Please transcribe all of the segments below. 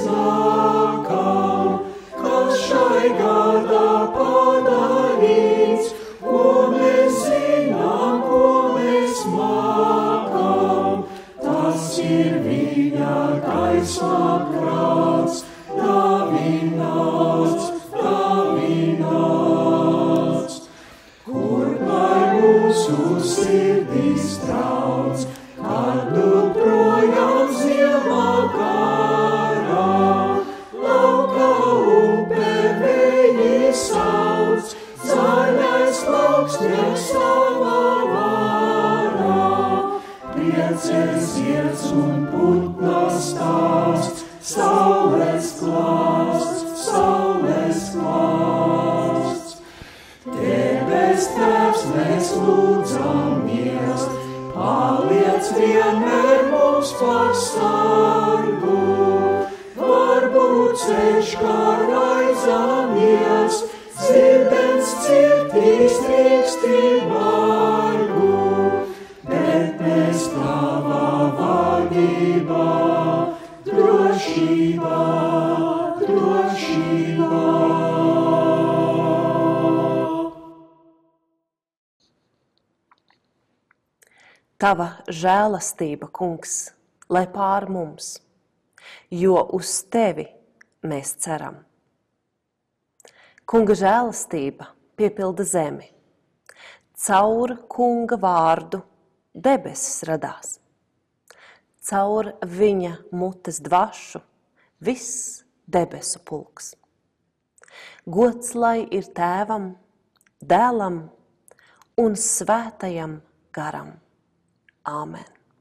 nākam, kas šai gadā padarīts, ko mēs zinām, ko mēs mākam. Tas ir viņa gaisma krāts, dāvināts, dāvināts. Kur lai mūsu sirdīs trauc, kad nu projām ziemā garā, lauka upe vēji sauc, zaļais plauksnes savā vārā. Priecēs iedz un putna stāsts, saules klāsts, saules klāsts. Debes Tēvs, mēs lūdzamies, paliec vienmēr mums par sargu. Varbūt ceļš, kā raizamies, zirdens cirtīs trīksti vargu, bet mēs tavā vadībā, drošībā, drošībā. Tava žēlastība, kungs, lai pār mums, jo uz tevi mēs ceram. Kunga žēlastība piepilda zemi. Caur kunga vārdu debesis radās. Caur viņa mutes dvašu viss debesu pulks. Gods lai ir Tēvam, Dēlam un Svētajam garam. Āmen.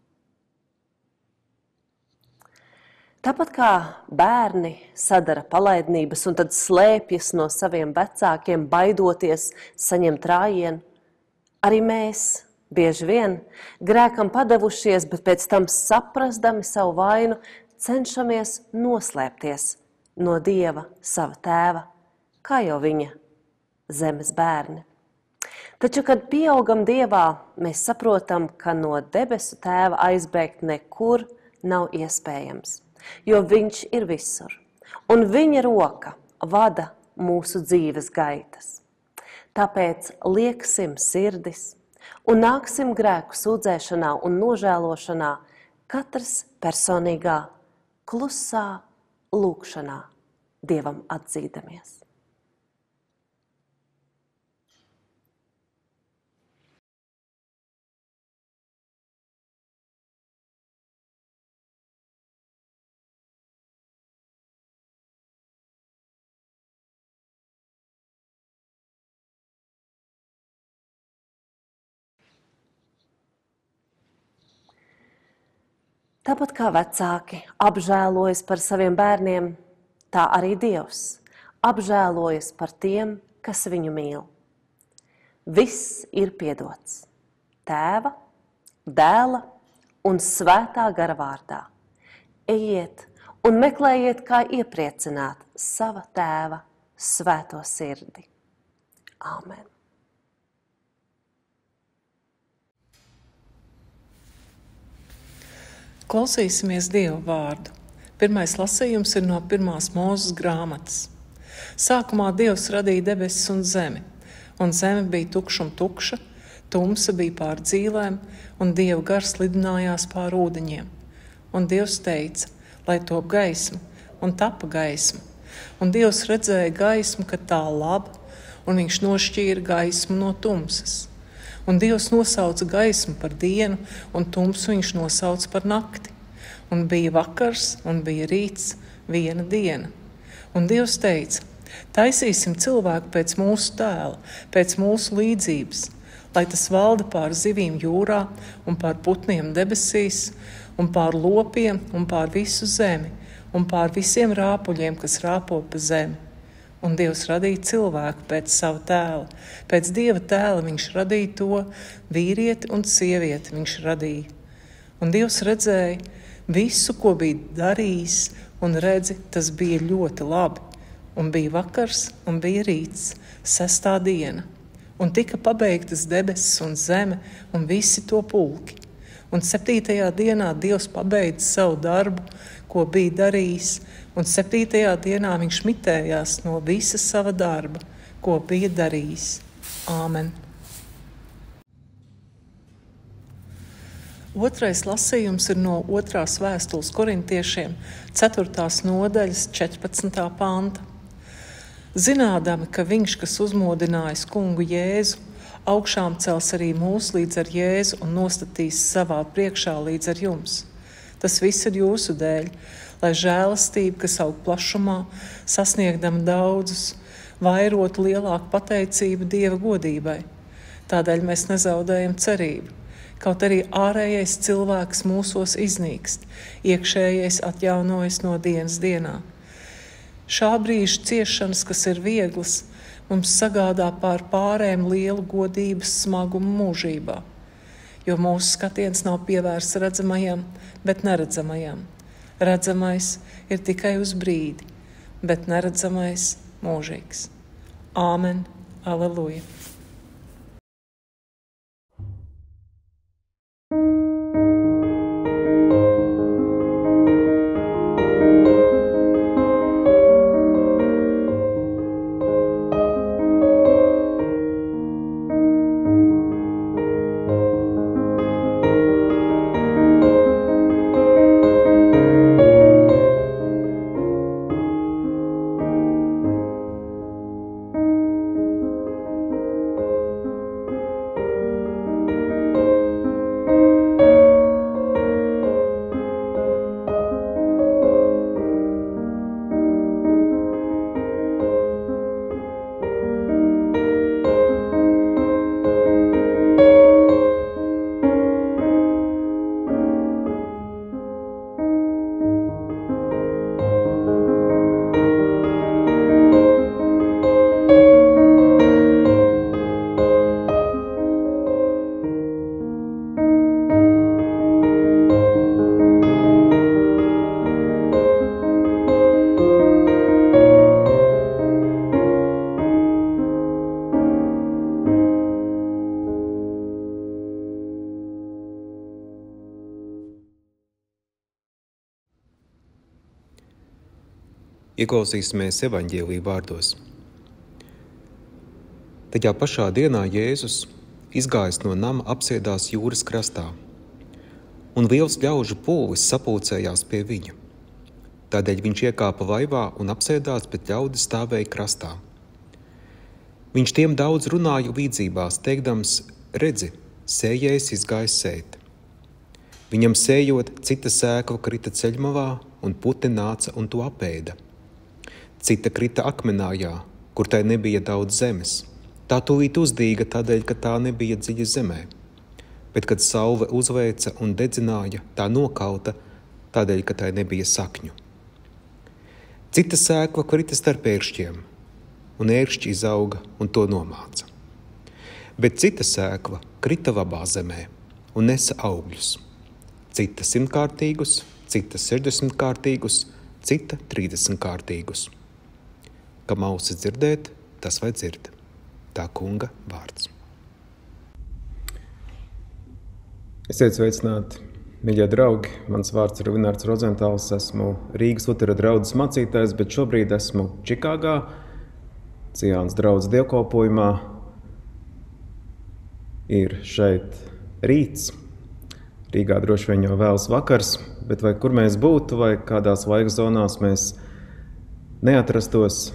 Tāpat kā bērni sadara palaidnības un tad slēpjas no saviem vecākiem, baidoties saņemt rājienu, arī mēs bieži vien grēkam padevušies, bet pēc tam saprasdami savu vainu cenšamies noslēpties no Dieva, sava Tēva, kā jau viņa zemes bērni. Taču, kad pieaugam Dievā, mēs saprotam, ka no debesu Tēva aizbēgt nekur nav iespējams, jo viņš ir visur, un viņa roka vada mūsu dzīves gaitas. Tāpēc lieksim sirdis un nāksim grēku sūdzēšanā un nožēlošanā, katrs personīgā, klusā lūgšanā Dievam atzīdamies. Tāpat kā vecāki apžēlojas par saviem bērniem, tā arī Dievs apžēlojas par tiem, kas viņu mīl. Viss ir piedots Tēva, Dēla un Svētā gara vārdā. Ejiet un meklējiet, kā iepriecināt sava Tēva svēto sirdi. Āmen. Klausīsimies Dieva vārdu. Pirmais lasījums ir no 1. Mūzes grāmatas. Sākumā Dievs radīja debesis un zemi bija tukša, tumsa bija pār dzīvēm, un Dieva gars lidinājās pār ūdeņiem. Un Dievs teica, lai top gaisma, un tapa gaisma. Un Dievs redzēja gaismu, ka tā laba, un viņš nošķīra gaismu no tumsas. Un Dievs nosauca gaismu par dienu, un tumsu viņš nosauca par nakti. Un bija vakars, un bija rīts, viena diena. Un Dievs teica, taisīsim cilvēku pēc mūsu tēla, pēc mūsu līdzības, lai tas valda pār zivīm jūrā, un pār putniem debesīs, un pār lopiem, un pār visu zemi, un pār visiem rāpuļiem, kas rāpo pa zemi. Un Dievs radīja cilvēku pēc sava tēla. Pēc Dieva tēla viņš radīja to, vīrieti un sievieti viņš radīja. Un Dievs redzēja visu, ko bija darījis, un redzi, tas bija ļoti labi. Un bija vakars, un bija rīts, 6. diena. Un tika pabeigtas debesis un zeme, un visi to pulki. Un 7. dienā Dievs pabeidza savu darbu, ko bija darījis, un 7. dienā viņš mitējās no visa sava darba, ko bija darījis. Āmen. Otrais lasījums ir no 2. vēstules korintiešiem, 4. nodaļas, 14. panta. Zinādami, ka viņš, kas uzmodinājis kungu Jēzu, augšām cels arī mūs līdz ar Jēzu un nostatīs savā priekšā līdz ar jums. Tas viss ir jūsu dēļ, lai žēlastība, kas aug plašumā, sasniegdama daudzus, vairotu lielāku pateicību Dieva godībai. Tādēļ mēs nezaudējam cerību. Kaut arī ārējais cilvēks mūsos iznīkst, iekšējais atjaunojas no dienas dienā. Šā brīža ciešanas, kas ir vieglas, mums sagādā pār pārēm lielu godības smagumu mūžībā, jo mūsu skatiens nav pievērsts redzamajam, bet neredzamajam. Redzamais ir tikai uz brīdi, bet neredzamais mūžīgs. Āmen, aleluja! Ieklausīsimies evaņģēlija vārdos. Tajā pašā dienā Jēzus, izgājis no nama, apsēdās jūras krastā, un liels ļaužu pulvis sapulcējās pie viņa. Tādēļ viņš iekāpa laivā un apsēdās, bet ļaudi stāvēja krastā. Viņš tiem daudz runāja līdzībās, teikdams: redzi, sējējs izgājis sēt. Viņam sējot, cita sēkla krita ceļmalā, un putni nāca un to apēda. Cita krita akmenājā, kur tai nebija daudz zemes. Tā tūlīt uzdīga tādēļ, ka tā nebija dziļa zemē. Bet, kad saule uzlēca un dedzināja, tā nokauta tādēļ, ka tai nebija sakņu. Cita sēkla krita starp ērkšķiem, un ērkšķi izauga un to nomāca. Bet cita sēkla krita labā zemē un nesa augļus. Cita 100-kārtīgus, cita 60-kārtīgus, cita 30-kārtīgus. Kam ausis dzirdēt, tas vai dzird. Tā kunga vārds. Esiet sveicināti, mīļie draugi. Mans vārds ir Linārds Rozentāls. Esmu Rīgas Lutera draudzes mācītājs, bet šobrīd esmu Čikāgā, Ciānas draudzes dievkalpojumā. Ir šeit rīts. Rīgā droši vien jau vēls vakars, bet vai kur mēs būtu, vai kādās laika zonās mēs neatrastos,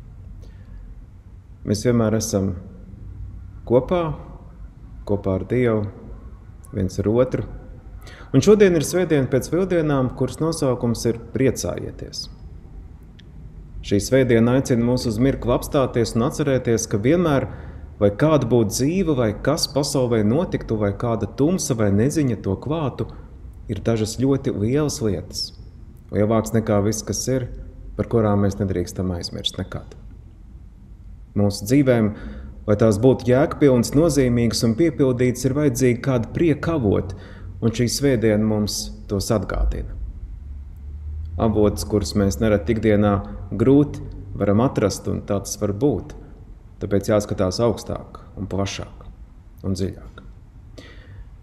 mēs vienmēr esam kopā ar Dievu, viens ar otru. Un šodien ir svētdiena pēc Vildienām, kuras nosaukums ir Priecājieties. Šī svētdiena aicina mūs uz mirkli apstāties un atcerēties, ka vienmēr, vai kāda būtu dzīve, vai kas pasaulē notiktu, vai kāda tumsa vai neziņa to klātu, ir dažas ļoti lielas lietas. Lielāks nekā viss, kas ir, par kurām mēs nedrīkstam aizmirst nekad. Mūsu dzīvēm, lai tās būtu jēgpilnas, nozīmīgas un piepildītas, ir vajadzīga kāda prieka avot, un šī svētdiena mums tos atgādina. Avots, kurus mēs nereti ikdienā grūti varam atrast, un tā tas var būt. Tāpēc jāskatās augstāk un plašāk un dziļāk.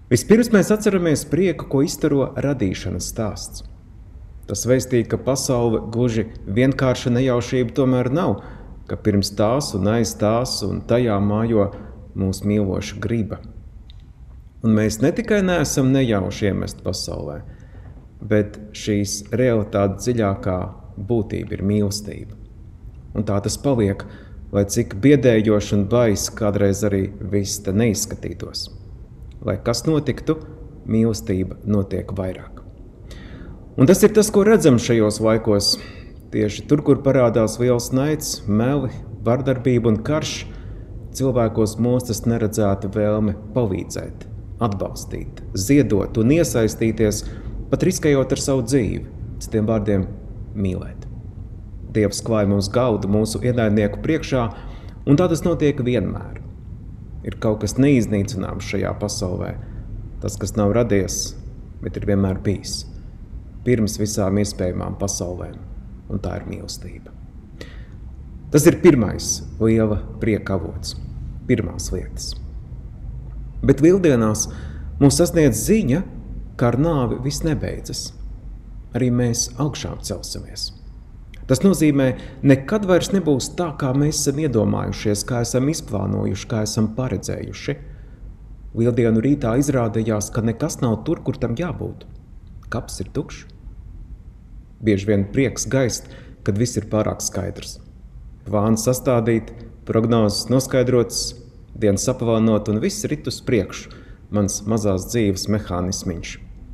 Vispirms mēs atceramies prieku, ko izstaro radīšanas stāsts. Tas vēstīja, ka pasaule gluži vienkārša nejaušība tomēr nav, ka pirms tās un aiz tās un tajā mājo mūsu mīloša griba. Un mēs ne tikai neesam nejauši iemest pasaulē, bet šīs realitātes dziļākā būtība ir mīlestība. Un tā tas paliek, lai cik biedējoši un baisi kādreiz arī viss te neizskatītos. Lai kas notiktu, mīlestība notiek vairāk. Un tas ir tas, ko redzam šajos laikos. Tieši tur, kur parādās liels naids, meli, vardarbība un karš, cilvēkos mostas neredzēta vēlme palīdzēt, atbalstīt, ziedot un iesaistīties, pat riskējot ar savu dzīvi, citiem vārdiem mīlēt. Dievs klāj mums galdu mūsu ienaidnieku priekšā, un tā tas notiek vienmēr. Ir kaut kas neiznīcināms šajā pasaulē, tas, kas nav radies, bet ir vienmēr bijis. Pirms visām iespējamām pasaulēm, un tā ir mīlestība. Tas ir pirmais liela prieka avots, pirmās lietas. Bet lieldienās mūs sasniedz ziņa, ka ar nāvi viss nebeidzas. Arī mēs augšām celsimies. Tas nozīmē, nekad vairs nebūs tā, kā mēs esam iedomājušies, kā esam izplānojuši, kā esam paredzējuši. Lieldienu rītā izrādījās, ka nekas nav tur, kur tam jābūt. Kaps ir tukšs. Bieži vien prieks gaist, kad viss ir pārāk skaidrs. Plāns sastādīt, prognozes noskaidrotas, dienas saplānot un viss rit uz priekšu, mans mazās dzīves mehānismiņš.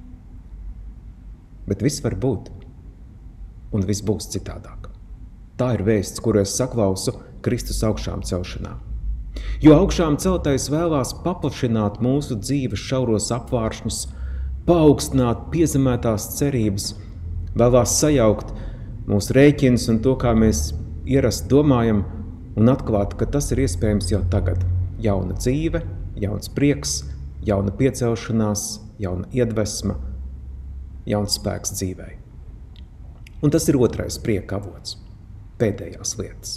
Bet viss var būt, un viss būs citādāk. Tā ir vēsts, kuru es saklausu Kristus augšām celšanā. Jo augšām celtais vēlās paplašināt mūsu dzīves šauros apvāršņus, paaugstināt piezemētās cerības, vēlās sajaukt mūsu rēķinus un to, kā mēs ierasti domājam, un atklāt, ka tas ir iespējams jau tagad. Jauna dzīve, jauns prieks, jauna piecelšanās, jauna iedvesma, jauns spēks dzīvei. Un tas ir otrais prieka avots, pēdējās lietas.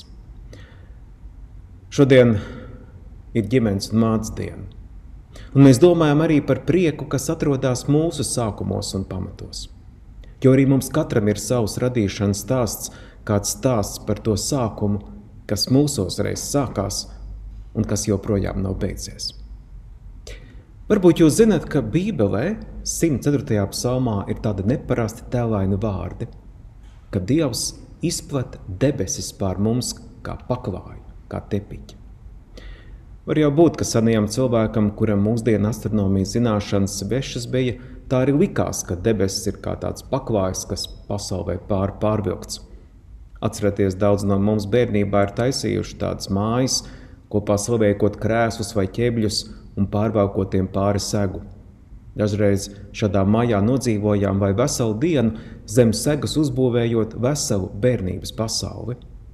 Šodien ir ģimenes un mātes diena, un mēs domājam arī par prieku, kas atrodas mūsu sākumos un pamatos. Jo arī mums katram ir savs radīšanas stāsts, kāds stāsts par to sākumu, kas mūsos reiz sākās un kas joprojām nav beidzies. Varbūt jūs zināt, ka Bībelē 104. psalmā ir tāda neparasti tēlaina vārdi, ka Dievs izplata debesis pār mums kā paklāju, kā tepiķi. Var jau būt, ka senajam cilvēkam, kuram mūsdienu astronomijas zināšanas svešas bija, tā arī likās, ka debesis ir kā tāds paklājs, kas pasaulē pārvilkts. Atcerieties, daudz no mums bērnībā ir taisījuši tādas mājas, kopā slavējot krēslus vai ķebļus un pārvalkotiem pāri segu. Dažreiz šādā mājā nodzīvojām vai veselu dienu zem segas uzbūvējot veselu bērnības pasauli.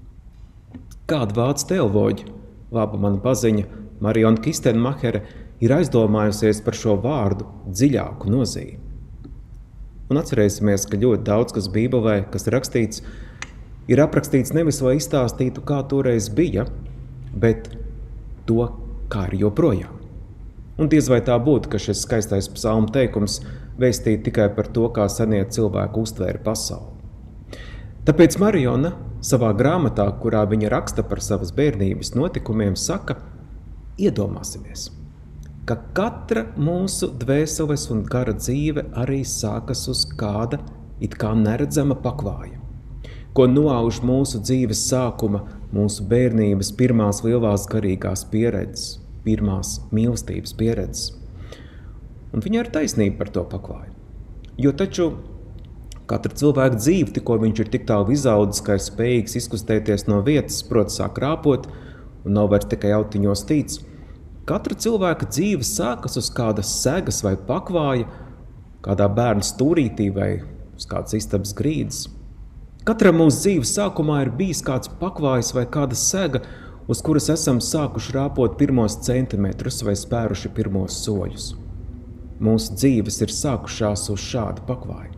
Kāda vācu teoloģi, laba mana paziņa, Mariona Kistenmachere, ir aizdomājusies par šo vārdu dziļāku nozīmi. Un atcerēsimies, ka ļoti daudz, kas Bībelē, kas rakstīts, ir aprakstīts nevis, lai izstāstītu, kā toreiz bija, bet to, kā ir joprojām. Un diez vai tā būtu, ka šis skaistais psalmu teikums vēstīja tikai par to, kā senie cilvēki uztvēra pasauli. Tāpēc Mariona savā grāmatā, kurā viņa raksta par savas bērnības notikumiem, saka, iedomāsimies, ka katra mūsu dvēseles un gara dzīve arī sākas uz kāda it kā neredzama paklāja, ko noauž mūsu dzīves sākuma, mūsu bērnības pirmās lielās garīgās pieredzes, pirmās mīlestības pieredzes. Un viņa ir taisnība par to paklāju. Jo taču katra cilvēka dzīve, tikko viņš ir tik tālu izaudzis, ka ir spējīgs izkustēties no vietas, proti sāk rāpot un nav vairs tikai autiņos tīts. Katra cilvēka dzīve sākas uz kādas segas vai paklāja, kādā bērna stūrītī vai uz kādas istabas grīdas. Katram mūsu dzīves sākumā ir bijis kāds paklājs vai kāda sega, uz kuras esam sākuši rāpot pirmos centimetrus vai spēruši pirmos soļus. Mūsu dzīves ir sākušās uz šādu paklāju.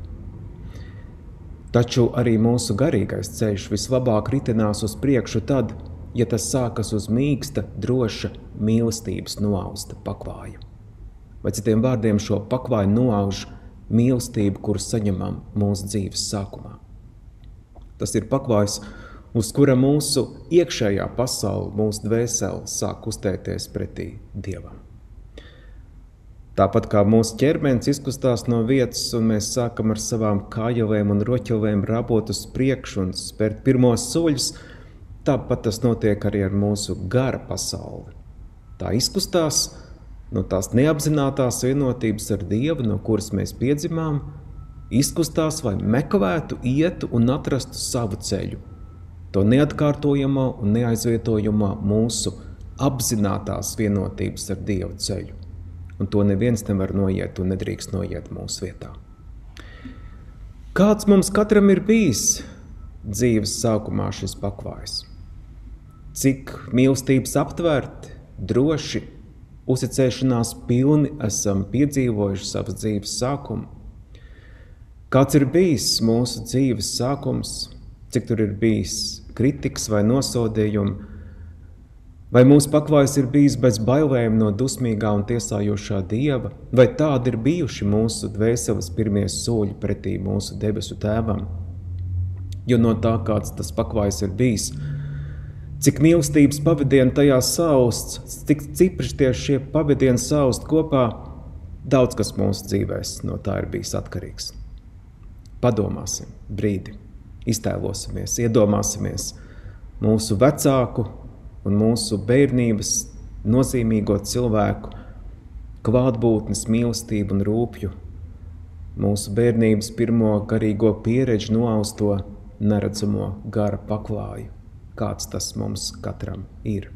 Taču arī mūsu garīgais ceļš vislabāk ritinās uz priekšu tad, ja tas sākas uz mīksta, droša, mīlestības noausta paklāja. vai citiem vārdiem šo pakvāju noauž mīlestību, kuru saņemam mūsu dzīves sākumā. Tas ir pakvājs, uz kura mūsu iekšējā pasaule, mūsu dvēsele sāk kustēties pretī Dievam. Tāpat kā mūsu ķermenis izkustās no vietas un mēs sākam ar savām kājavēm un roķavēm rabot uz priekšu un spērt pirmos soļus, tāpat tas notiek arī ar mūsu gara pasauli. Tā izkustās no tās neapzinātās vienotības ar Dievu, no kuras mēs piedzimām, izkustās, lai meklētu, ietu un atrastu savu ceļu, to neatkārtojamā un neaizvietojamā mūsu apzinātās vienotības ar Dievu ceļu. Un to neviens nevar noiet un nedrīkst noiet mūsu vietā. Kāds mums katram ir bijis dzīves sākumā šis pakvājs? Cik mīlestības aptvērti, droši, uzticēšanās pilni esam piedzīvojuši savas dzīves sākumu? Kāds ir bijis mūsu dzīves sākums? Cik tur ir bijis kritikas vai nosodījumi? Vai mūsu pakvājs ir bijis bez bailēm no dusmīgā un tiesājošā Dieva? Vai tādi ir bijuši mūsu dvēseles pirmie soļi pretī mūsu debesu Tēvam? Jo no tā, kāds tas pakvājs ir bijis, cik mīlestības pavadieni tajā sausts, cik cipri šie pavadieni saust kopā, daudz kas mūsu dzīvēs no tā ir bijis atkarīgs. Padomāsim brīdi, iztēlosimies, iedomāsimies mūsu vecāku un mūsu bērnības nozīmīgo cilvēku klātbūtnes mīlestību un rūpju, mūsu bērnības pirmo garīgo pieredzi noausto neredzamo gara pakvāju, kāds tas mums katram ir.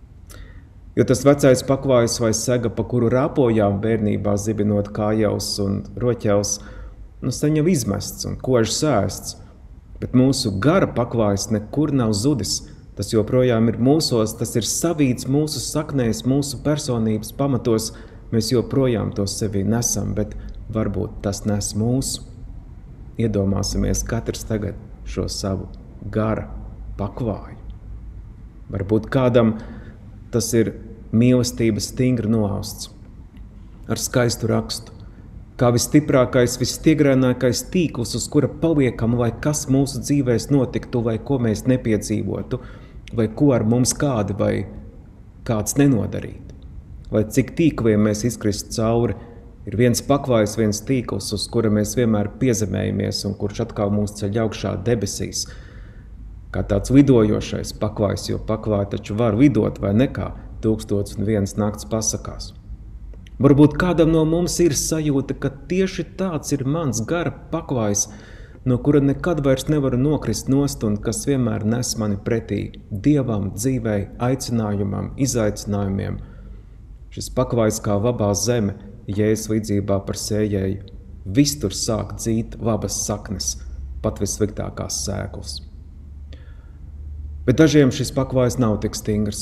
Jo tas vecais pakvājs vai sega, pa kuru rāpojām bērnībā zibinot kājavs un roķevs, saņem izmests un kož sēsts, bet mūsu gara pakvājs nekur nav zudis. Tas joprojām ir mūsos, tas ir savīts mūsu saknēs, mūsu personības pamatos. Mēs joprojām to sevī nesam, bet varbūt tas nes mūsu. Iedomāsimies katrs tagad šo savu gara pakvāju. Varbūt kādam tas ir mīlestības stingri noausts ar skaistu rakstu, kā visstiprākais, vistiegrainākais tīkls, uz kura paliekam, lai kas mūsu dzīvēs notiktu, vai ko mēs nepiedzīvotu, vai ko ar mums kādi vai kāds nenodarīt, vai cik tīkliem mēs izkrist cauri, ir viens pakvājs, viens tīkls, uz kura mēs vienmēr piezemējamies un kurš atkal mūs ceļ augšā debesīs, kā tāds lidojošais pakvājs, jo pakvāji taču var lidot vai nekā 1001 nakts pasakās. Varbūt kādam no mums ir sajūta, ka tieši tāds ir mans gara pakvājs, no kura nekad vairs nevaru nokrist nost un kas vienmēr nes mani pretī Dievam, dzīvei, aicinājumam, izaicinājumiem. Šis pakvājs kā labā zeme, Jēzus līdzībā par sējēju, vistur sāk dzīt labas saknes, pat vissliktākās sēklas. Bet dažiem šis pakvājs nav tik stingrs.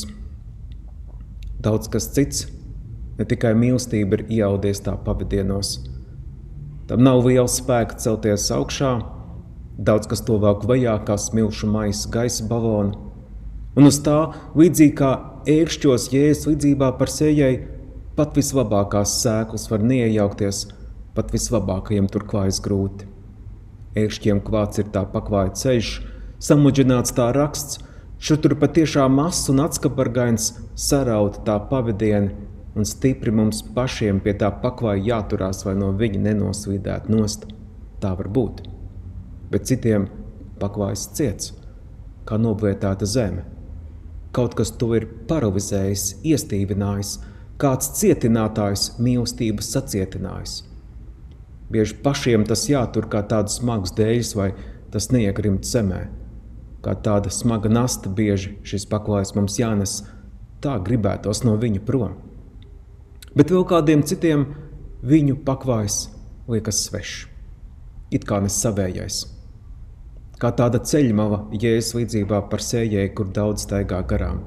Daudz kas cits, ne tikai mīlestība ir iaudies tā pavadienos. Tam nav liels spēks celties augšā, daudz kas to velk vajā kā smilšu maisa gaisa balonu, un uz tā, līdzīgi kā ērkšķos Jēzus līdzībā par sējēju, pat vislabākās sēklas var neiejaukties, pat vislabākajiem tur klājas grūti. Ērkšķiem klāts ir tā pakvāja ceļš, samudžināts tā raksts, šur tur patiešām mazs un atskabargains sarauta tā pavadieni, un stipri mums pašiem pie tā pakvāja jāturās, vai no viņa nenoslīdēt nost. Tā var būt. Bet citiem pakvājs ciets, kā noblietēta zeme. Kaut kas to ir paralizējis, iestīvinājis, kāds cietinātājs mīlestības sacietinājis. Bieži pašiem tas jātur kā tādas smagas dēļas, vai tas neiegrimt zemē. Kā tāda smaga nasta bieži šis pakvājs mums jānes, tā gribētos no viņa prom. Bet vēl kādiem citiem viņu pakvājs liekas svešs, it kā nesavējais. Kā tāda ceļmala Jēzus līdzībā par sējēju, kur daudz staigā garām.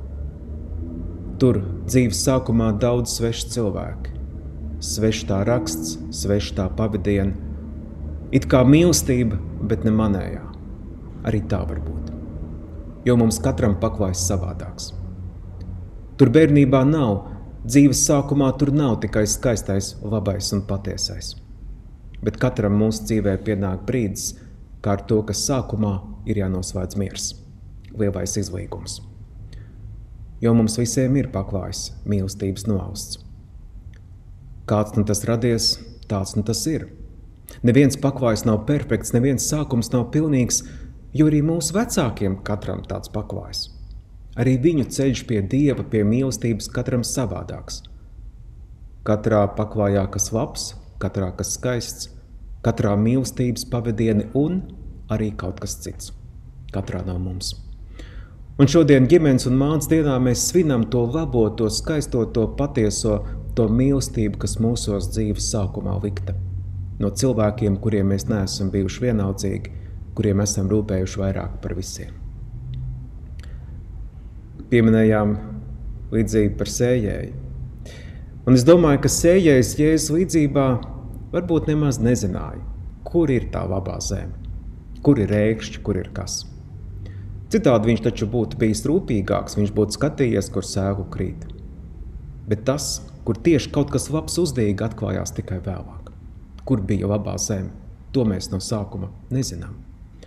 Tur dzīves sākumā daudz sveši cilvēki. Svešs tā raksts, svešs tā pavadiena. It kā mīlestība, bet ne manējā. Arī tā var būt. Jo mums katram pakvājs savādāks. Tur bērnībā nav Dzīves sākumā tur nav tikai skaistais, labais un patiesais. Bet katram mūsu dzīvē pienāk brīdis, kā ar to, kas sākumā ir jānoslēdz miers, lielais izlīgums. Jo mums visiem ir paklājs mīlestības noausts. Kāds nu tas radies, tāds nu tas ir. Neviens paklājs nav perfekts, neviens sākums nav pilnīgs, jo arī mūsu vecākiem katram tāds paklājs. Arī viņu ceļš pie Dieva, pie mīlestības katram savādāks. Katrā paklājā kas labs, katrā kas skaists, katrā mīlestības pavadieni un arī kaut kas cits. Katrā no mums. Un šodien ģimenes un mātes dienā mēs svinam to labo, to skaisto, to patieso, to mīlestību, kas mūsos dzīves sākumā likta. No cilvēkiem, kuriem mēs neesam bijuši vienaldzīgi, kuriem esam rūpējuši vairāk par visiem. Pieminējām līdzību par sējēju. Un es domāju, ka sējējs Jēzus līdzībā varbūt nemaz nezināja, kur ir tā labā zeme, kur ir ēkšķi, kur ir kas. Citādi viņš taču būtu bijis rūpīgāks, viņš būtu skatījies, kur sēgu krīt. Bet tas, kur tieši kaut kas labs uzdīgi, atklājās tikai vēlāk. Kur bija labā zeme, to mēs no sākuma nezinām.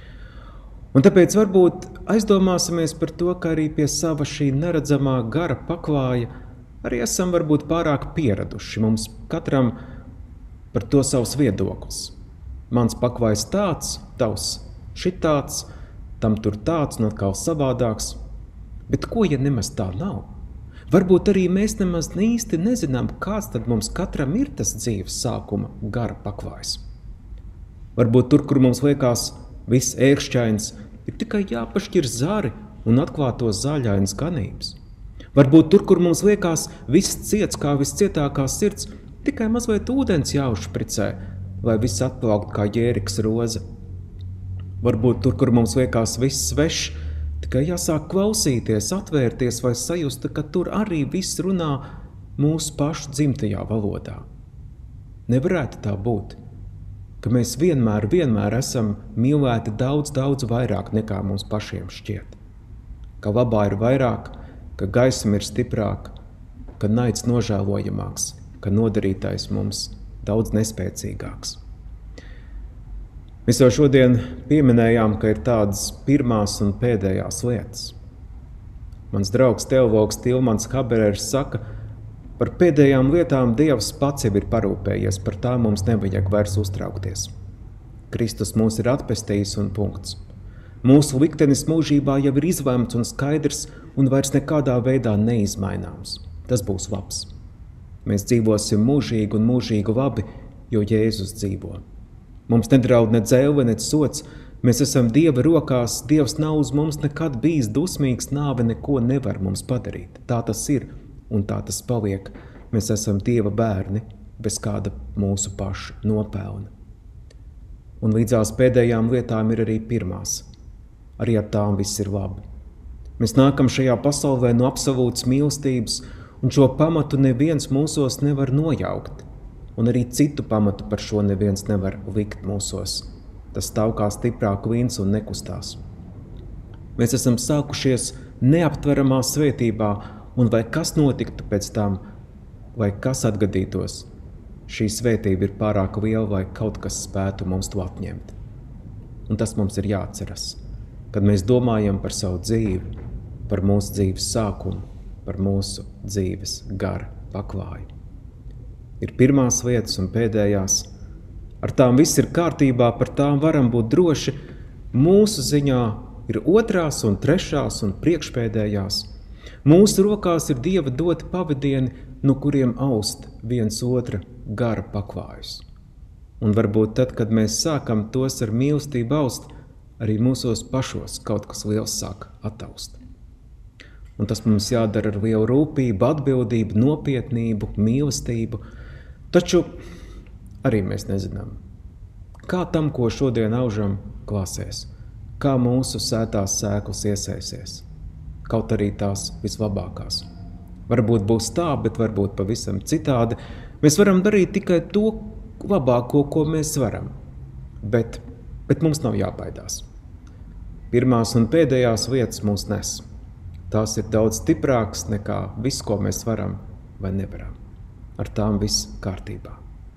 Un tāpēc varbūt aizdomāsimies par to, ka arī pie sava šī neredzamā gara paklāja arī esam varbūt pārāk pieraduši. Mums katram par to savs viedoklis. Mans paklājs tāds, tavs šitāds, tam tur tāds, un atkal savādāks. Bet ko, ja nemaz tā nav? Varbūt arī mēs nemaz īsti nezinām, kāds tad mums katram ir tas dzīves sākuma gara paklājs. Varbūt tur, kur mums liekas viss ērkšķains, ir tikai jāpašķir zari un atklātos zāļainas ganības. Varbūt tur, kur mums liekas viss ciets kā viscietākā sirds, tikai mazliet ūdens jāuzšpricē, lai viss atplaukt kā ģēriks roze. Varbūt tur, kur mums liekas viss svešs, tikai jāsāk klausīties, atvērties vai sajust, ka tur arī viss runā mūsu pašu dzimtajā valodā. Nevarētu tā būt, ka mēs vienmēr esam mīlēti daudz vairāk nekā mums pašiem šķiet. Ka labā ir vairāk, ka gaisma ir stiprāka, ka naids nožēlojamāks, ka nodarītais mums daudz nespēcīgāks. Mēs jau šodien pieminējām, ka ir tādas pirmās un pēdējās lietas. Mans draugs teologs Tilmans Haberers saka, par pēdējām lietām Dievs pats jau ir parūpējies, par tām mums nevajag vairs uztraukties. Kristus mūs ir atpestījis un punkts. Mūsu liktenis mūžībā jau ir izlemts un skaidrs un vairs nekādā veidā neizmaināms. Tas būs labs. Mēs dzīvosim mūžīgi un mūžīgi labi, jo Jēzus dzīvo. Mums nedraud ne dzēle, ne sots, mēs esam Dieva rokās, Dievs nav uz mums nekad bijis dusmīgs, nāve neko nevar mums padarīt. Tā tas ir un tā tas paliek. Mēs esam Dieva bērni, bez kāda mūsu paša nopelna. Un līdzās pēdējām lietām ir arī pirmās. Arī ar tām viss ir labi. Mēs nākam šajā pasaulē no absolūtas mīlestības, un šo pamatu neviens mūsos nevar nojaukt. Un arī citu pamatu par šo neviens nevar likt mūsos. Tas stāv kā stiprāk līns un nekustās. Mēs esam sākušies neaptveramā svētībā, un vai kas notiktu pēc tam, vai kas atgadītos, šī svētība ir pārāk liela, lai kaut kas spētu mums to atņemt. Un tas mums ir jāatceras, kad mēs domājam par savu dzīvi, par mūsu dzīves sākumu, par mūsu dzīves gara paklāju. Ir pirmās lietas un pēdējās. Ar tām viss ir kārtībā, par tām varam būt droši. Mūsu ziņā ir otrās un trešās un priekšpēdējās. Mūsu rokās ir Dieva doti pavadieni, no kuriem aust viens otra gara paklājus. Un varbūt tad, kad mēs sākam tos ar mīlestību aust, arī mūsos pašos kaut kas liels sāk ataust. Un tas mums jādara ar lielu rūpību, atbildību, nopietnību, mīlestību. Taču arī mēs nezinām, kā tam, ko šodien aužam, klāsies, kā mūsu sētās sēklas iesaisies, kaut arī tās vislabākās. Varbūt būs tā, bet varbūt pavisam citādi. Mēs varam darīt tikai to labāko, ko mēs varam, bet mums nav jābaidās. Pirmās un pēdējās lietas mūs nes. Tās ir daudz stiprākas nekā viss, ko mēs varam vai nevaram. Ar tām viss kārtībā.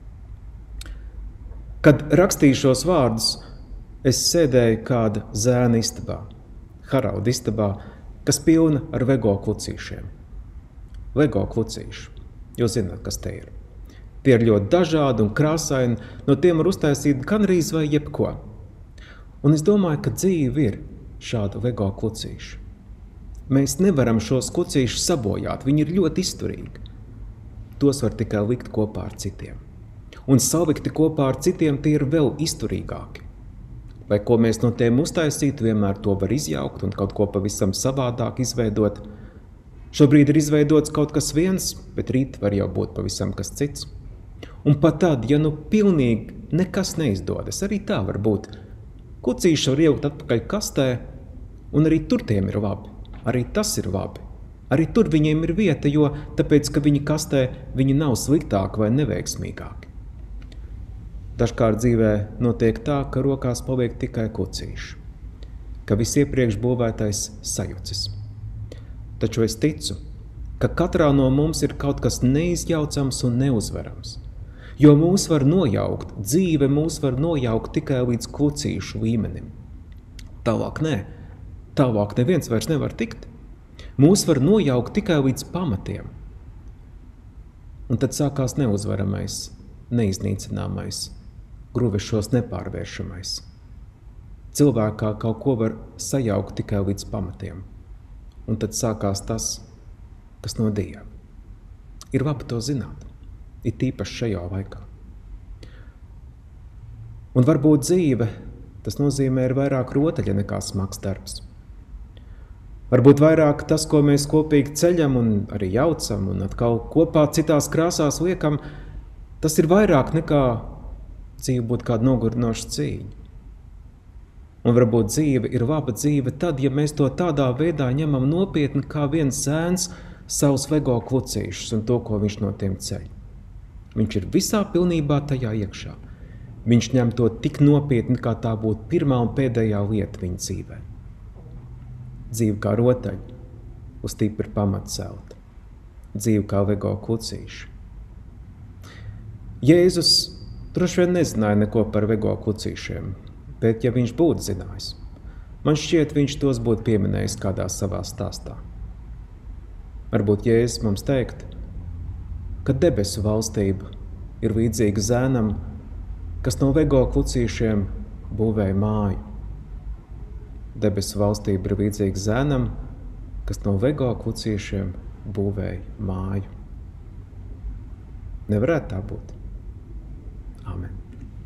Kad rakstīju šos vārdus, es sēdēju kāda zēna istabā, Haralda istabā, kas pilna ar vego klucīšiem. Vego klucīši, jūs zināt, kas te ir. Tie ir ļoti dažādi un krāsaini, no tiem var uztaisīt gandrīz vai jebko. Un es domāju, ka dzīve ir šāda vego klucīša. Mēs nevaram šos klucīšus sabojāt, viņi ir ļoti izturīgi. Tos var tikai likt kopā ar citiem. Un salikti kopā ar citiem tie ir vēl izturīgāki. Lai ko mēs no tiem uztaisītu, vienmēr to var izjaukt un kaut ko pavisam savādāk izveidot. Šobrīd ir izveidots kaut kas viens, bet rīt var jau būt pavisam kas cits. Un pat tad, ja pilnīgi nekas neizdodas, arī tā var būt. Klucīši var ielikt atpakaļ kastē, un arī tur tiem ir labi. Arī tas ir labi. Arī tur viņiem ir vieta, jo tāpēc, ka viņi kastē, viņi nav sliktāki vai neveiksmīgāki. Dažkārt dzīvē notiek tā, ka rokās paliek tikai klucīši, ka viss iepriekš būvētais sajucis. Taču es ticu, ka katrā no mums ir kaut kas neizjaucams un neuzverams, jo mūs var nojaukt, dzīve mūs var nojaukt tikai līdz klucīšu līmenim. Tālāk neviens vairs nevar tikt. Mūs var nojaukt tikai līdz pamatiem. Un tad sākās neuzvaramais, neiznīcināmais, gruvešos nepārvēršamais. Cilvēkā kaut ko var sajaukt tikai līdz pamatiem. Un tad sākās tas, kas no Dieva. Ir labi to zināt, it īpaši šajā laikā. Un varbūt dzīve, tas nozīmē ir vairāk rotaļa nekā smags darbs. Varbūt vairāk tas, ko mēs kopīgi ceļam un arī jaucam un atkal kopā citās krāsās liekam, tas ir vairāk nekā dzīve būtu kāda nogurdinoša cīņa. Un varbūt dzīve ir laba dzīve tad, ja mēs to tādā veidā ņemam nopietni kā viens zēns savus vego klucīšus un to, ko viņš no tiem ceļ. Viņš ir visā pilnībā tajā iekšā. Viņš ņem to tik nopietni, kā tā būtu pirmā un pēdējā lieta viņa dzīvē. Dzīve kā rotaļa, uz stipri pamata celta. Dzīve kā vego klucīši. Jēzus droši vien nezināja neko par vego klucīšiem, bet ja viņš būtu zinājis, man šķiet, viņš tos būtu pieminējis kādā savā stāstā. Varbūt Jēzus mums teikt, ka debesu valstība ir līdzīga zēnam, kas no vego klucīšiem būvēja māju. Debesu valstība ir līdzīga zēnam, kas no vego klucīšiem būvēja māju. Nevarētu tā būt. Amen.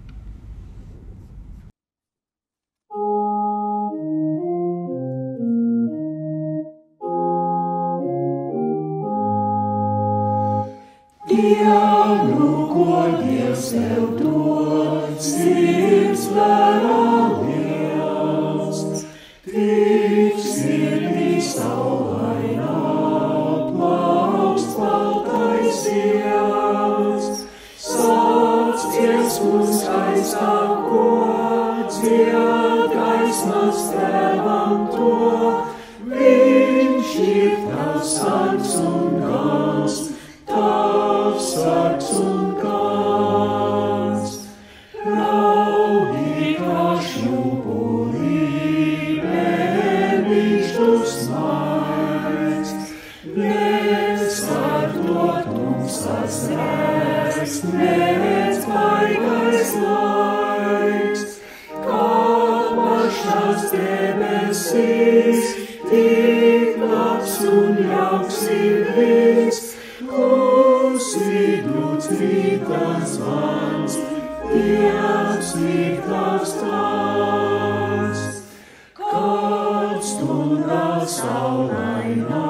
Dienu, ko Dievs tev dod, sirds vērā liels, tik sirdī saulainā, plaukst baltais iels, sauc dziesmu skaistā, ko dzied gaismas tēvam to, viņš ir tavs sargs un gans, tavs sargs un gans. Raudīgā šņupulī bērniņš tu smaigs, neskārtot tumsas rēks, nec baigais laiks, kā pašās debesīs, tik labs un jauks ir viss, Klusīdūts rīta zvans, Dievs ir tavs tās. Kad stundā saulainā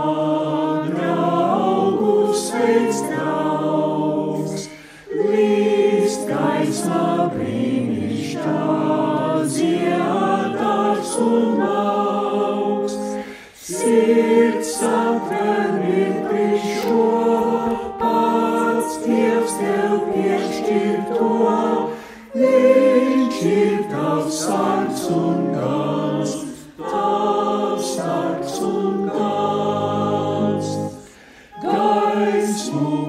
draugus sveic draugs, līst gaismā brīnišķā, dziedāts un augsts, sirds satver mirkli šo, Dievs tev piešķir to, viņš ir tavs sargs un gans, tavs sargs un gans. Gaismu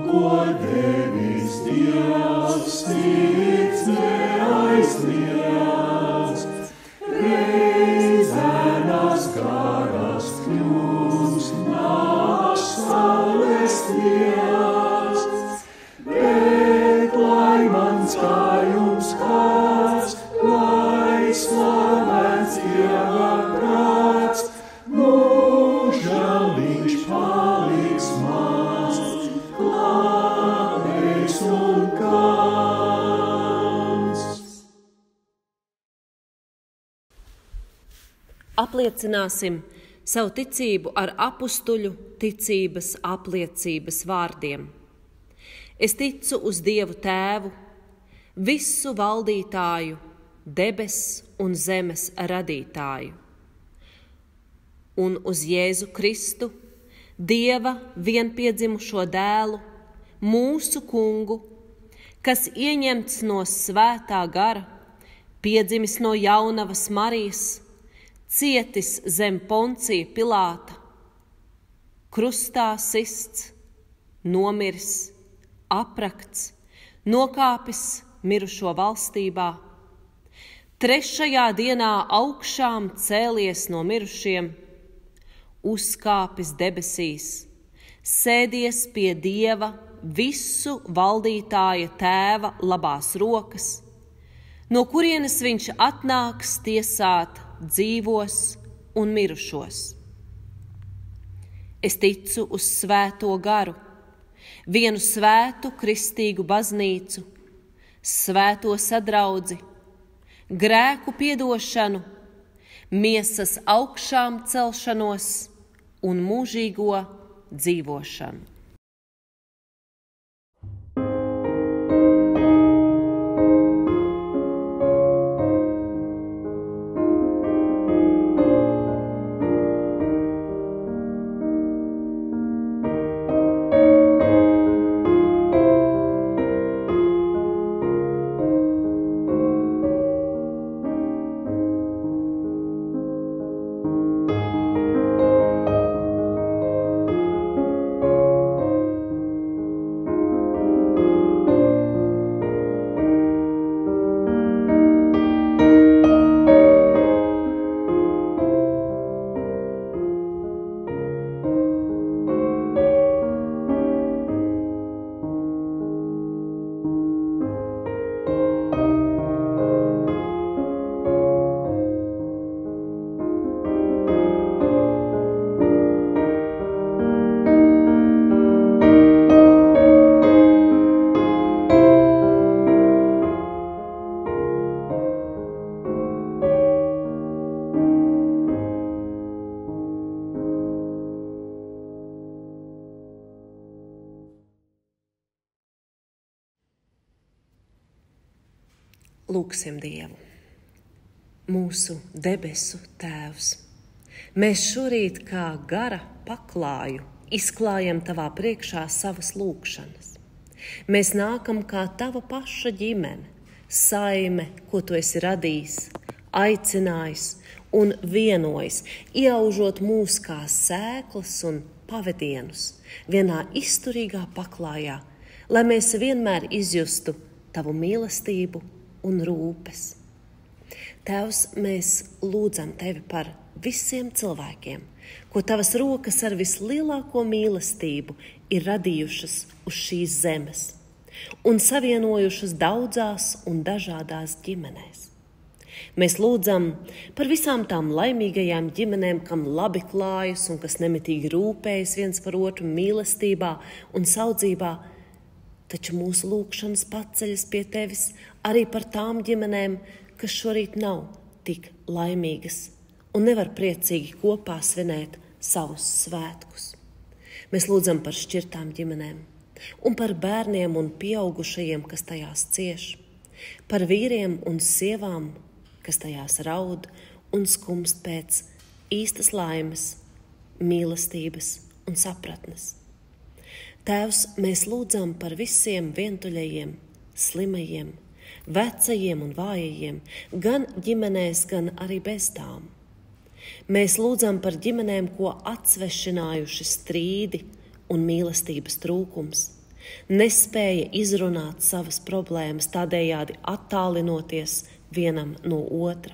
apliecināsim savu ticību ar apustuļu ticības apliecības vārdiem. Es ticu uz Dievu Tēvu, visu valdītāju, debes un zemes radītāju, un uz Jēzu Kristu, Dieva vienpiedzimušo dēlu, mūsu kungu, kas ieņemts no svētā gara, piedzimis no jaunavas Marijas, cietis zem Poncija Pilāta, krustā sists, nomiris, aprakts, nokāpis mirušo valstībā, 3. dienā augšām cēlies no mirušiem, uzkāpis debesīs, sēdies pie Dieva visu valdītāja Tēva labās rokas, no kurienes viņš atnāks tiesāt dzīvos un mirušos. Es ticu uz svēto garu, vienu svētu kristīgu baznīcu, svēto sadraudzi, grēku piedošanu, miesas augšām celšanos un mūžīgo dzīvošanu. Lūksim Dievu, mūsu debesu Tēvs. Mēs šorīt kā gara paklāju izklājam Tavā priekšā savas lūkšanas. Mēs nākam kā Tava paša ģimene, saime, ko Tu esi radījis, aicinājis un vienojis, ieaužot mūs kā sēklas un pavedienus vienā izturīgā paklājā, lai mēs vienmēr izjustu Tavu mīlestību un rūpes. Tēvs, mēs lūdzam Tevi par visiem cilvēkiem, ko Tavas rokas ar vislielāko mīlestību ir radījušas uz šīs zemes un savienojušas daudzās un dažādās ģimenēs. Mēs lūdzam par visām tām laimīgajām ģimenēm, kam labi klājas un kas nemitīgi rūpējas viens par otru mīlestībā un saudzībā, taču mūsu lūkšanas paceļas pie Tevis arī par tām ģimenēm, kas šorīt nav tik laimīgas un nevar priecīgi kopā svinēt savus svētkus. Mēs lūdzam par šķirtām ģimenēm un par bērniem un pieaugušajiem, kas tajās cieš, par vīriem un sievām, kas tajās raud un skumst pēc īstas laimes, mīlestības un sapratnes. Tēvs, mēs lūdzam par visiem vientuļajiem, slimajiem, vecajiem un vājajiem, gan ģimenēs, gan arī bez tām. Mēs lūdzam par ģimenēm, ko atsvešinājuši strīdi un mīlestības trūkums, nespēja izrunāt savas problēmas, tādējādi attālinoties vienam no otra.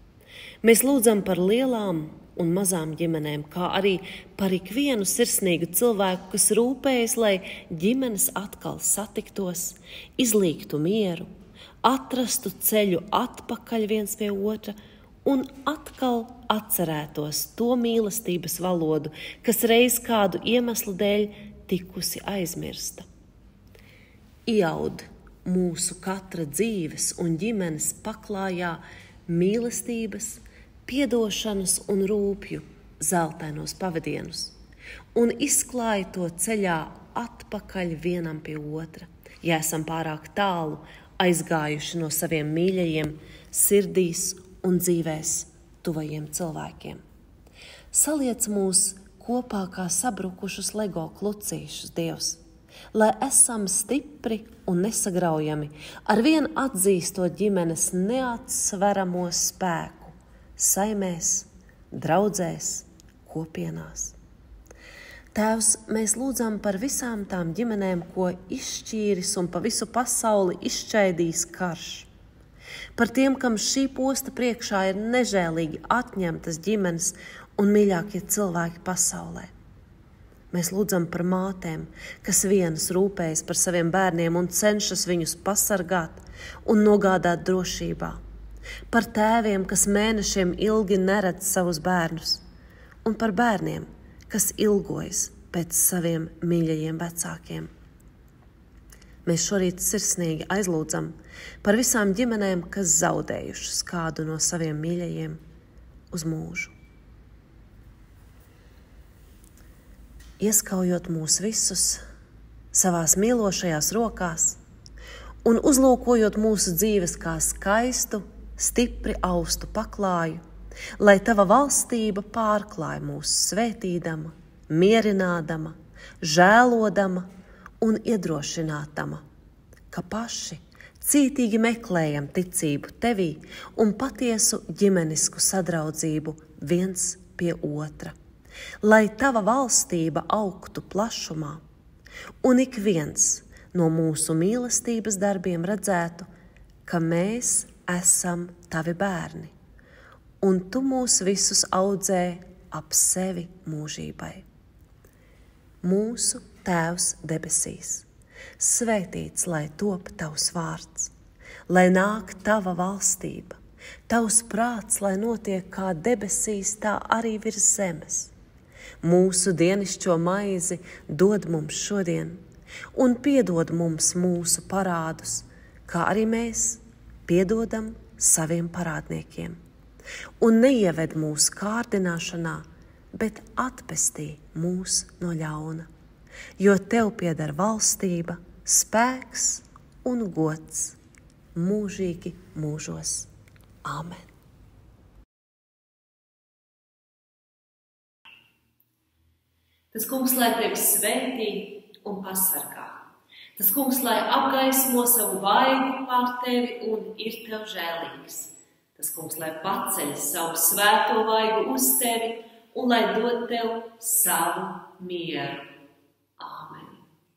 Mēs lūdzam par lielām un mazām ģimenēm, kā arī par ikvienu sirsnīgu cilvēku, kas rūpējas, lai ģimenes atkal satiktos, izlīgtu mieru, atrastu ceļu atpakaļ viens pie otra un atkal atcerētos to mīlestības valodu, kas reiz kādu iemeslu dēļ tikusi aizmirsta. Ieaud mūsu katra dzīves un ģimenes paklājā mīlestības, piedošanas un rūpju zeltainos pavadienus un izklāj to ceļā atpakaļ vienam pie otra, ja esam pārāk tālu aizgājuši no saviem mīļajiem sirdīs un dzīvēs tuvajiem cilvēkiem. Saliec mūs kopā kā sabrukušus Lego klucīšus, Dievs, lai esam stipri un nesagraujami, arvien atzīstot ģimenes neatsveramo spēku saimēs, draudzēs, kopienās. Tēvs, mēs lūdzam par visām tām ģimenēm, ko izšķīris un pa visu pasauli izšķēdīs karš. Par tiem, kam šī posta priekšā ir nežēlīgi atņemtas ģimenes un mīļākie cilvēki pasaulē. Mēs lūdzam par mātēm, kas vienas rūpējas par saviem bērniem un cenšas viņus pasargāt un nogādāt drošībā. Par tēviem, kas mēnešiem ilgi neredz savus bērnus. Un par bērniem, kas ilgojas pēc saviem mīļajiem vecākiem. Mēs šorīt sirsnīgi aizlūdzam par visām ģimenēm, kas zaudējušas kādu no saviem mīļajiem uz mūžu. Ieskaujot mūs visus savās mīlošajās rokās un uzlūkojot mūsu dzīves kā skaistu, stipri austu paklāju, lai tava valstība pārklāj mūs svētīdama, mierinādama, žēlodama un iedrošinātama, ka paši cītīgi meklējam ticību tevī un patiesu ģimenisku sadraudzību viens pie otra, lai tava valstība augtu plašumā un ik viens no mūsu mīlestības darbiem redzētu, ka mēs esam tavi bērni. Un tu mūs visus audzē ap sevi mūžībai. Mūsu Tēvs debesīs, svētīts, lai top tavs vārds, lai nāk tava valstība, tavs prāts, lai notiek kā debesīs, tā arī virs zemes. Mūsu dienišķo maizi dod mums šodien, un piedod mums mūsu parādus, kā arī mēs piedodam saviem parādniekiem. Un neieved mūsu kārdināšanā, bet atpestī mūs no ļauna, jo tev pieder valstība, spēks un gods mūžīgi mūžos. Āmen. Tas kungs, lai tevi svētī un pasargā. Tas kungs, lai apgaismo savu vaigu pār tevi un ir tev žēlīgs. Tas kungs, lai paceļ savu svēto vaigu uz tevi un lai dod tev savu mieru. Āmen.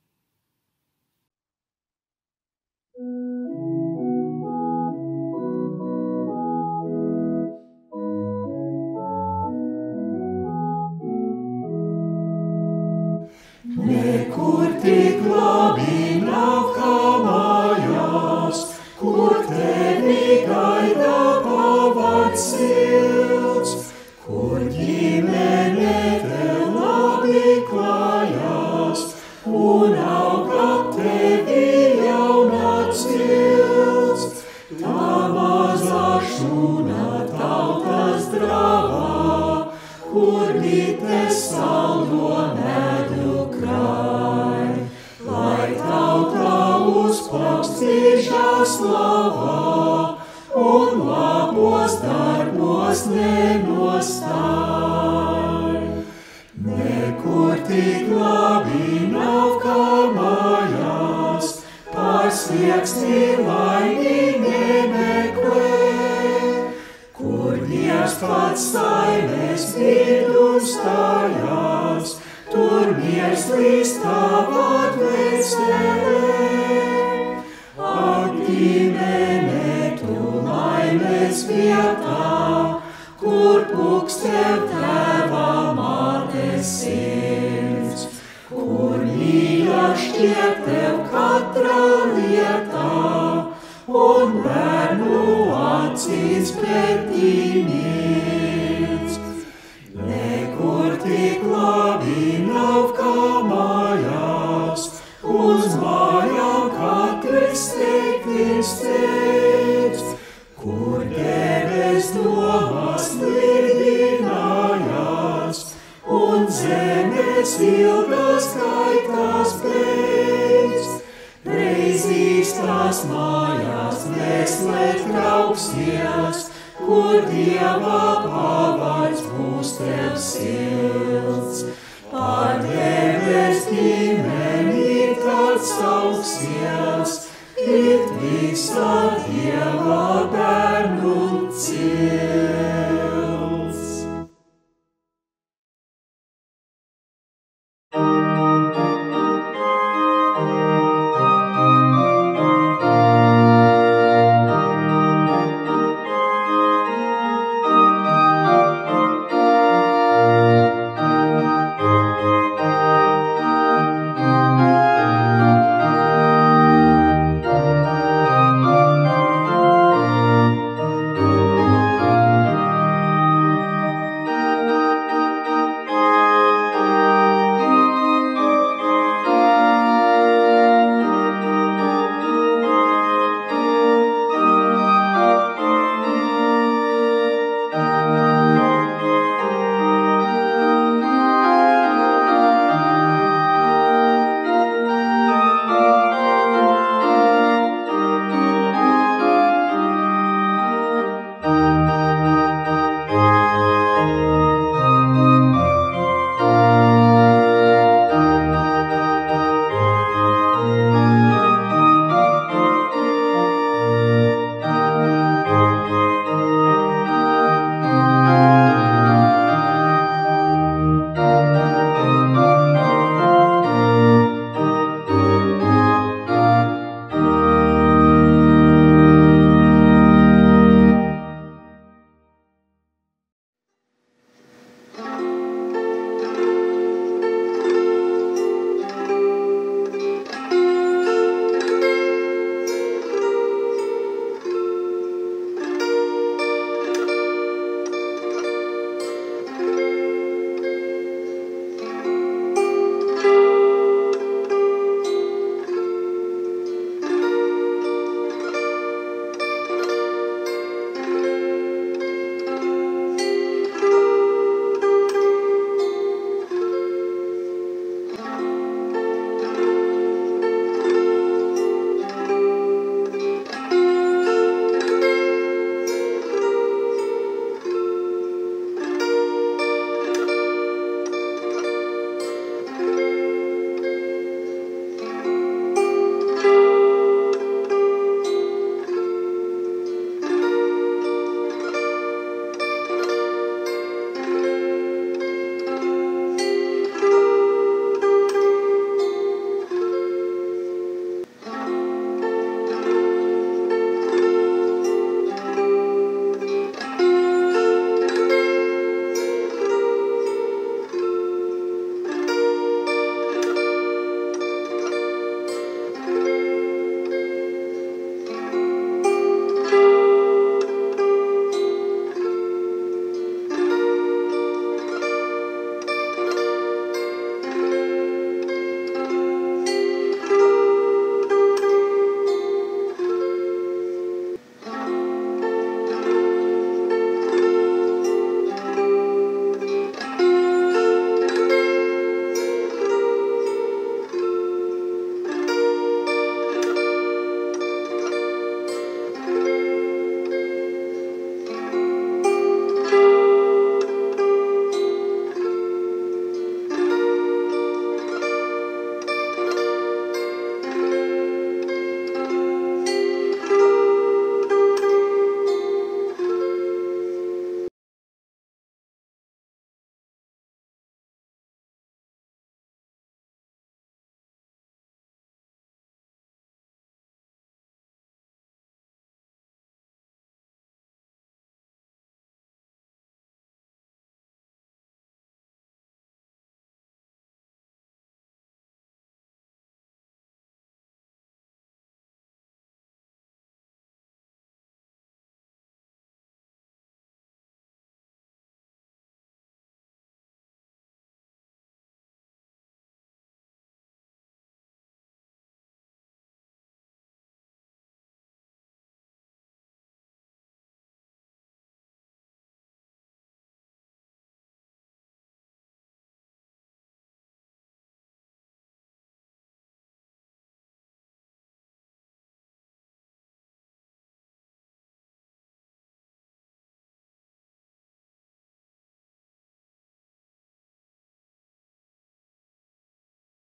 Nekur tik labi nav kā mājās, kur tevi gaida pavads silts, kur ģimene tev labi klājās, un aug ap tevi jaunāks cilts. Tā mazā šūna tautas dravā, kur bites saldo medu krāj, lai tauta uzplakstīšā slavā un labos darbos nenostāj. Nekur tik labi nav kā mājās, pār slieksni laimi nemeklē, kur Dievs pats saimēs vidū stājās, tur miers līdz tavā dvēselē. Ak, ģimene, tu laimes vietā, kur pūks tev tēvā mātes sirds, kur mīļa šķiet tev katra lietā, un bērnu acīs pretī mirds. Nekur tik labi nav kā mājās, uz mājām katrs steigties steidz, kur debes domas līdz pēc ilgas gaitas beidz. Reizīs tās mājās meklēt trauksies, kur Dieva pār.